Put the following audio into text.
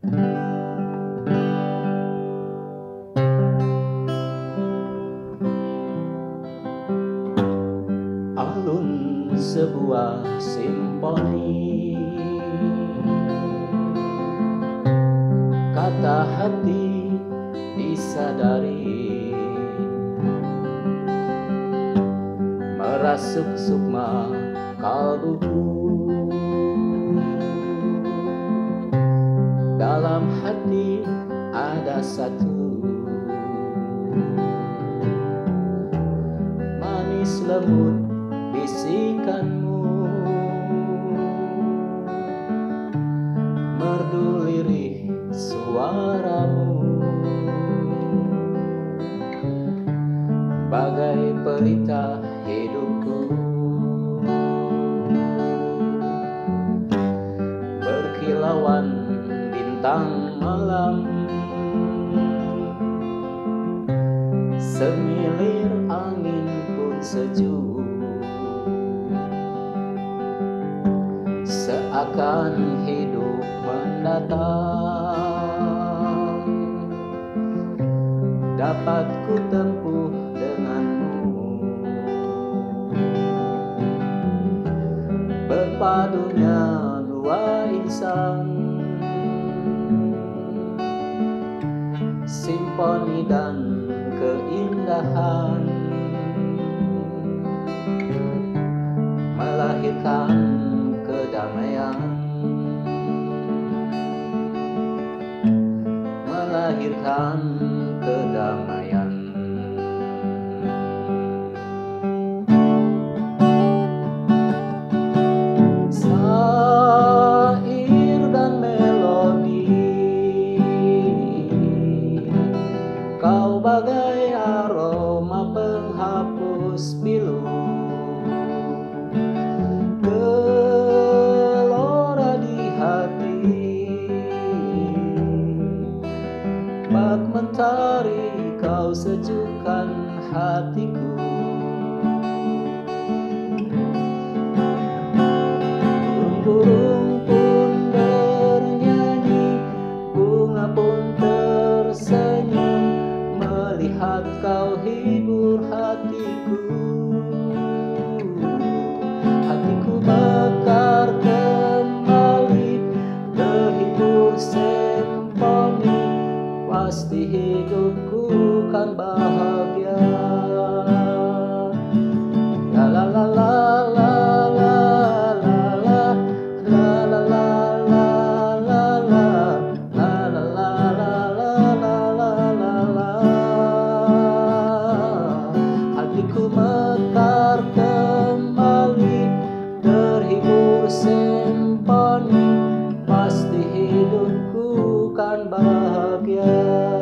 Alun sebuah simfoni, kata hati disadari, merasuk sukma kalbuku. Dalam hati ada satu manis lembut bisikanmu, merdu lirih suaramu, bagai pelita hidupku, berkilauan bintang malam, semilir angin pun sejuk, seakan hidup mendatang dapat ku tempuh denganmu. Berpadunya dua insan, simfoni dan keindahan, melahirkan kedamaian, melahirkan kedamaian. Syair dan melodi, kau bagai aroma penghapus pilu, gelora di hati, bak mentari kau sejukkan hatiku. Burung pun bernyanyi, bunga pun tersenyum, melihat kau hibur hatiku. Hatiku mekar kembali, terhibur simfoni, pasti hidupku kan bahagia. La la la la la la la la la la la la la la la la la. Hatiku mekar kembali, terhibur simfoni, pasti hidupku kan bahagia.